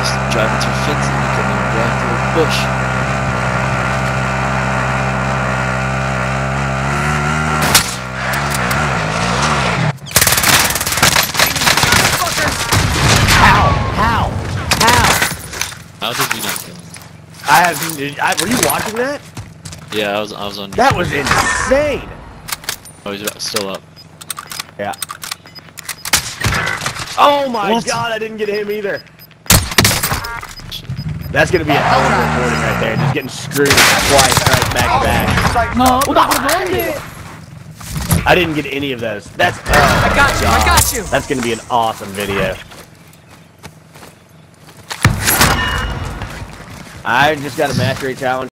just driving through fence and looking at the black little bush. How did you not kill him? Were you watching that? Yeah, I was on. That was insane. Oh, he's still up. Yeah. Oh my What? god, I didn't get him either. That's gonna be a hell of a recording right there. Just getting screwed twice right back to back. No, I didn't get any of those. That's I got you. That's gonna be an awesome video. I just got a mastery challenge.